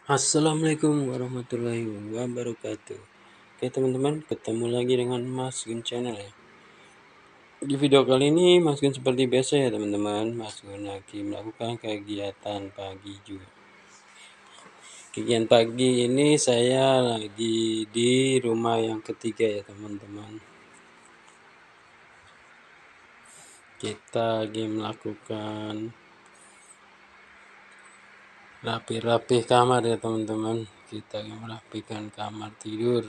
Assalamualaikum warahmatullahi wabarakatuh. Oke teman-teman, ketemu lagi dengan Mas Gun Channel ya. Di video kali ini Mas Gun seperti biasa ya teman-teman, Mas Gun lagi melakukan kegiatan pagi juga. Kegiatan pagi ini saya lagi di rumah yang ketiga ya teman-teman. Kita lagi melakukan rapi-rapi kamar ya teman-teman. Kita lagi merapikan kamar tidur.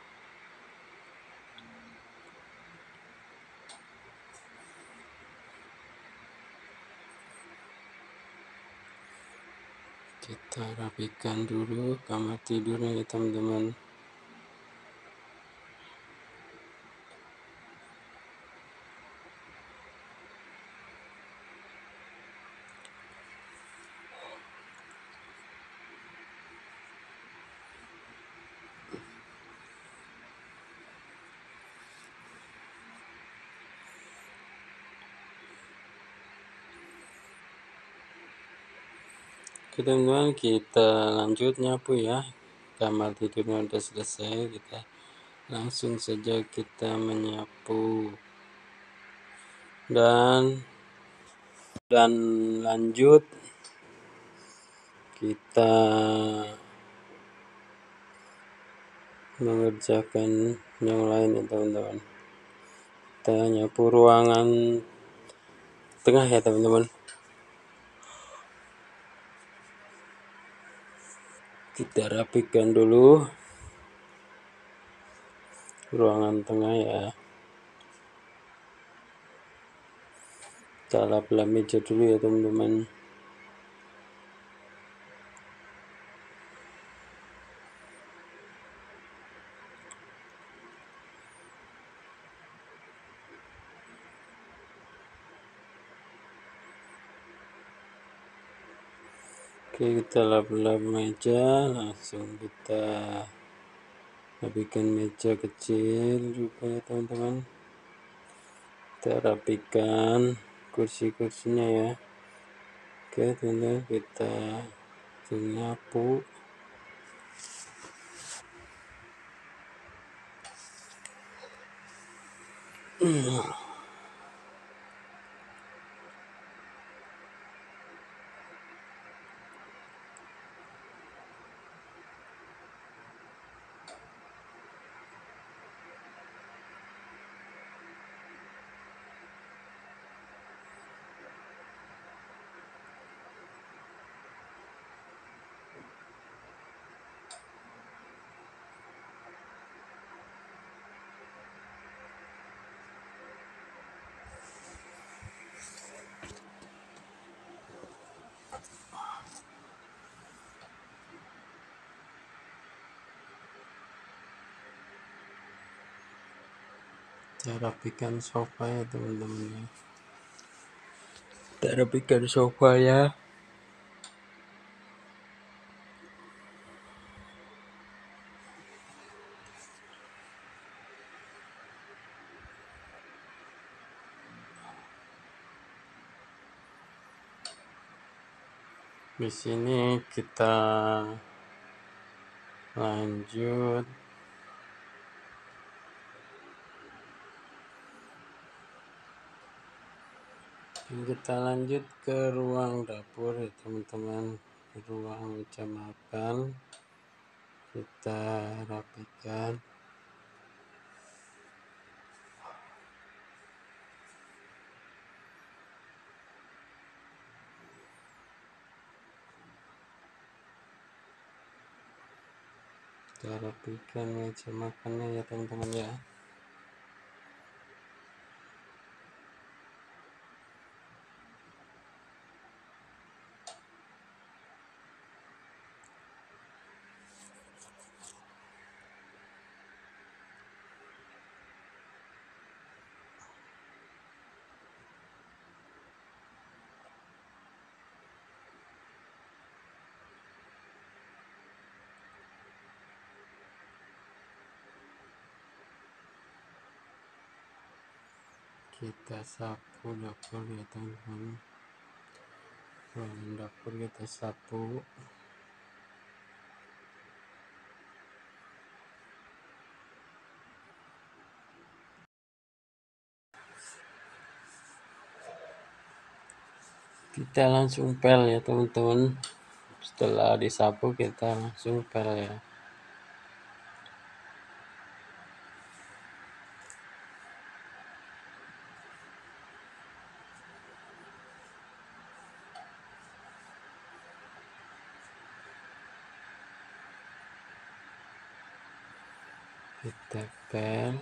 Kita rapikan dulu kamar tidurnya ya teman-teman. Oke teman-teman, kita lanjut nyapu ya. Kamar tidurnya udah selesai, kita langsung saja kita menyapu dan lanjut kita mengerjakan yang lain ya teman-teman. Kita nyapu ruangan tengah ya teman-teman. Kita rapikan dulu ruangan tengah ya. Kita lap-lap meja dulu ya teman-teman. Oke, kita lap-lap meja, langsung kita rapikan meja kecil juga ya teman-teman. Kita rapikan kursi-kursinya ya. Oke teman-teman, kita nyapu. Kita rapikan sofa ya teman-teman ya. Kita rapikan sofa ya. Di sini kita lanjut ke ruang dapur ya teman-teman. Ruang meja makan kita rapikan. Kita rapikan meja makannya ya teman-teman ya. Kita sapu dapur ya teman-teman. Ruang dapur kita sapu. Kita langsung pel ya teman-teman. Setelah disapu kita langsung pel ya. Kita pel.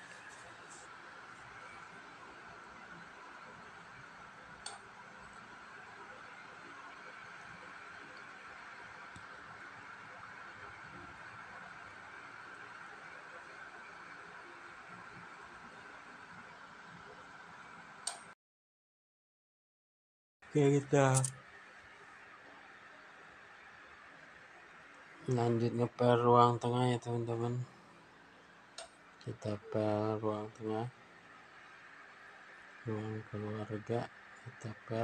Oke, kita lanjut ngepel ruang tengah ya teman-teman. Kita pel ruang tengah, ruang keluarga, kita pel.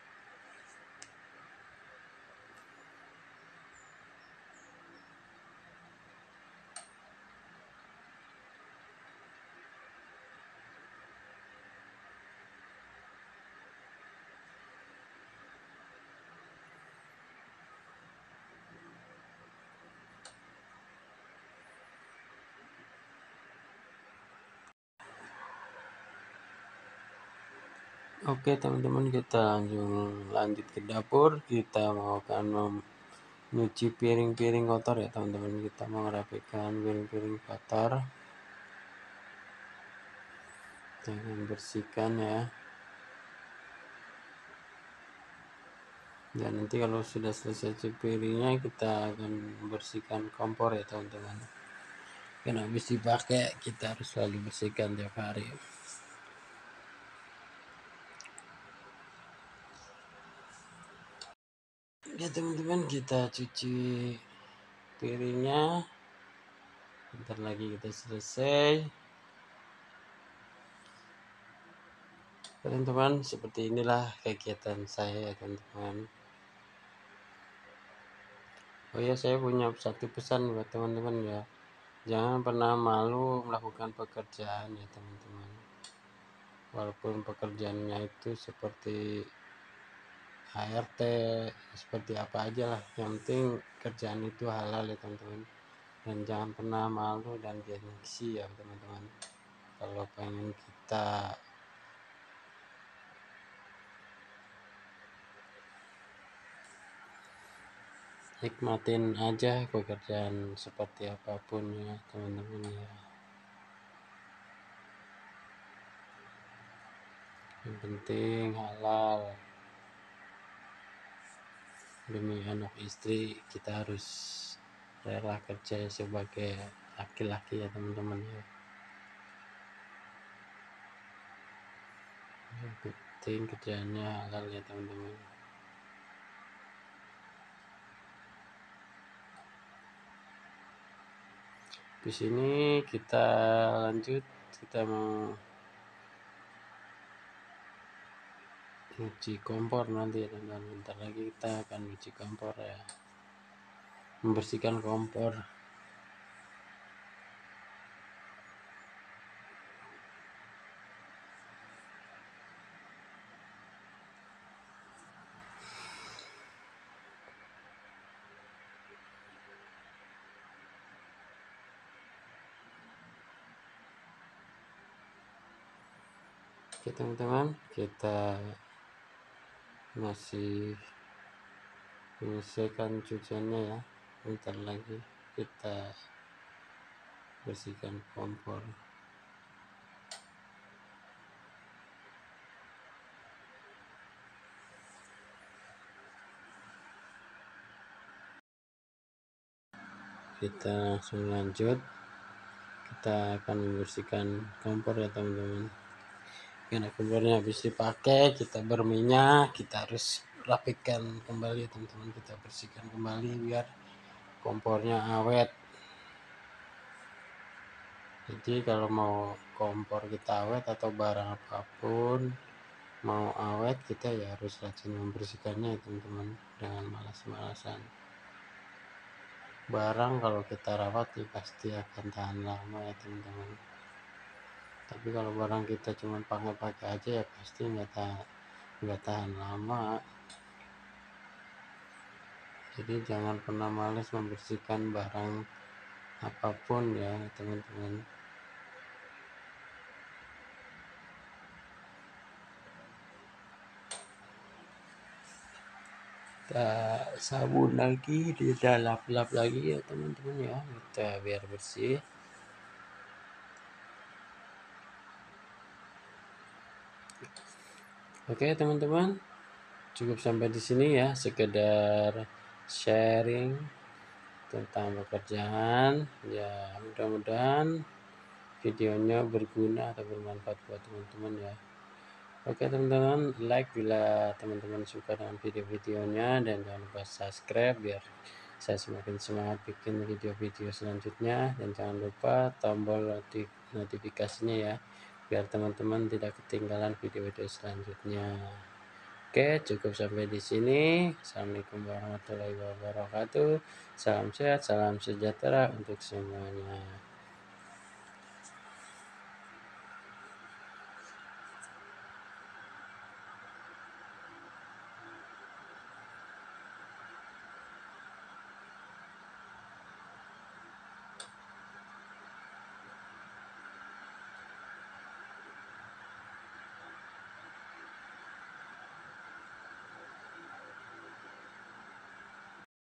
Oke teman-teman, kita lanjut ke dapur. Kita mau akan nyuci piring-piring kotor ya teman-teman. Kita mau merapikan piring-piring kotor. Kita akan bersihkan ya. Dan nanti kalau sudah selesai cuci piringnya, kita akan bersihkan kompor ya teman-teman. Karena habis dipakai, kita harus selalu bersihkan tiap hari. Ya teman-teman, kita cuci piringnya. Bentar lagi kita selesai. Teman-teman, seperti inilah kegiatan saya ya teman-teman. Oh ya, saya punya satu pesan buat teman-teman ya. Jangan pernah malu melakukan pekerjaan ya teman-teman. Walaupun pekerjaannya itu seperti HRT, seperti apa aja lah. Yang penting kerjaan itu halal ya teman-teman. Dan jangan pernah malu dan gengsi ya teman-teman. Kalau pengen kita nikmatin aja pekerjaan seperti apapun ya teman-teman ya. Yang penting halal. Demi anak istri kita harus rela kerja sebagai laki-laki ya teman-teman ya. Yang penting kerjaannya halal ya teman-teman. Di sini kita lanjut, kita mau nyuci kompor nanti ya teman-teman. Bentar lagi kita akan nyuci kompor ya, membersihkan kompor. Oke teman-teman, kita masih menyelesaikan cuciannya ya. Bentar lagi kita bersihkan kompor. Kita langsung lanjut, kita akan membersihkan kompor ya teman-teman. Karena kompornya habis dipakai, kita berminyak, kita harus rapikan kembali teman-teman. Kita bersihkan kembali biar kompornya awet. Jadi kalau mau kompor kita awet atau barang apapun mau awet, kita ya harus rajin membersihkannya ya teman-teman. Jangan malas-malasan. Barang kalau kita rawat ya pasti akan tahan lama ya teman-teman. Tapi kalau barang kita cuma pakai-pakai aja ya pasti nggak tahan, nggak tahan lama. Jadi jangan pernah males membersihkan barang apapun ya teman-teman. Kita sabun lagi, kita lap-lap lagi ya teman-teman ya, kita biar bersih. Oke teman-teman, cukup sampai di sini ya, sekedar sharing tentang pekerjaan ya. Mudah-mudahan videonya berguna atau bermanfaat buat teman-teman ya. Oke teman-teman, like bila teman-teman suka dengan video-videonya, dan jangan lupa subscribe biar saya semakin semangat bikin video-video selanjutnya, dan jangan lupa tombol notifikasinya ya biar teman-teman tidak ketinggalan video-video selanjutnya. Oke, cukup sampai di sini. Assalamualaikum warahmatullahi wabarakatuh. Salam sehat, salam sejahtera untuk semuanya.